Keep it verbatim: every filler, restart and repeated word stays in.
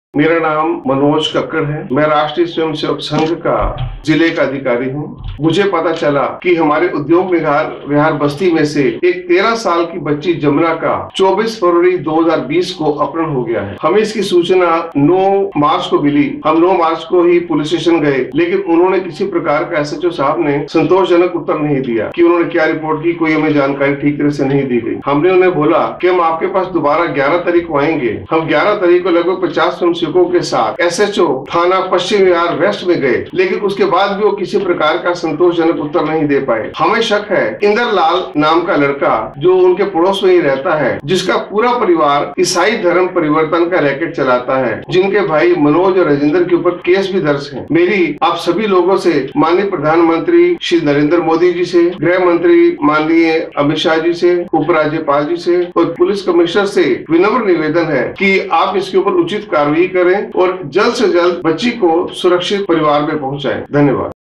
मेरा नाम मनोज कक्कड़ है। मैं राष्ट्रीय स्वयंसेवक संघ का जिले का अधिकारी हूँ। मुझे पता चला कि हमारे उद्योग विहार विहार बस्ती में से एक तेरह साल की बच्ची जमुना का चौबीस फरवरी दो हज़ार बीस को अपहरण हो गया है। हमें इसकी सूचना नौ मार्च को मिली। हम नौ मार्च को ही पुलिस स्टेशन गए, लेकिन उन्होंने किसी प्रकार का एस एच ओ साहब ने संतोषजनक उत्तर नहीं दिया कि उन्होंने क्या रिपोर्ट की। कोई हमें जानकारी ठीक तरह से नहीं दी गई। हमने उन्हें बोला कि हम आपके पास दोबारा ग्यारह तारीख को आएंगे। हम ग्यारह तारीख को लगभग पचास स्वयंसेवकों के साथ एस एच ओ थाना पश्चिम विहार वेस्ट में गए, लेकिन उसके बाद भी वो किसी प्रकार का संतोषजनक उत्तर नहीं दे पाए। हमें शक है इंदर लाल नाम का लड़का जो उनके पड़ोस में ही रहता है, जिसका पूरा परिवार ईसाई धर्म परिवर्तन का रैकेट चलाता है, जिनके भाई मनोज और राजेंद्र के ऊपर केस भी दर्ज है। मेरी आप सभी लोगों से, माननीय प्रधानमंत्री श्री नरेंद्र मोदी जी से, गृह मंत्री माननीय अमित शाह जी से, उपराज्यपाल जी से और पुलिस कमिश्नर से विनम्र निवेदन है कि आप इसके ऊपर उचित कार्रवाई करें और जल्द से जल्द बच्ची को सुरक्षित परिवार में पहुंचाएं। धन्यवाद।